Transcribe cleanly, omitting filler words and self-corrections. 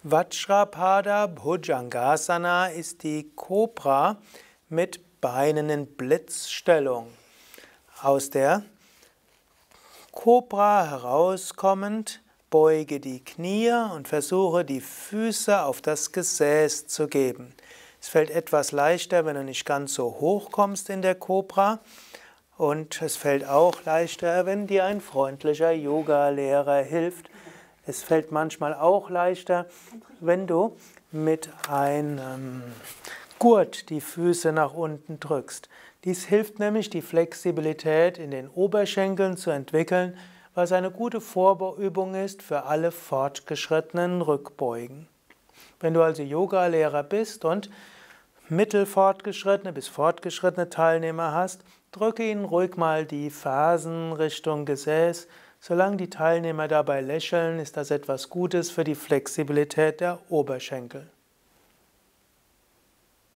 Vajrapada Bhujangasana ist die Kobra mit Beinen in Blitzstellung. Aus der Kobra herauskommend, beuge die Knie und versuche die Füße auf das Gesäß zu geben. Es fällt etwas leichter, wenn du nicht ganz so hoch kommst in der Kobra. Und es fällt auch leichter, wenn dir ein freundlicher Yoga-Lehrer hilft. Es fällt manchmal auch leichter, wenn du mit einem Gurt die Füße nach unten drückst. Dies hilft nämlich, die Flexibilität in den Oberschenkeln zu entwickeln, was eine gute Vorübung ist für alle fortgeschrittenen Rückbeugen. Wenn du also Yoga-Lehrer bist und mittelfortgeschrittene bis fortgeschrittene Teilnehmer hast, drücke ihnen ruhig mal die Fersen Richtung Gesäß. Solange die Teilnehmer dabei lächeln, ist das etwas Gutes für die Flexibilität der Oberschenkel.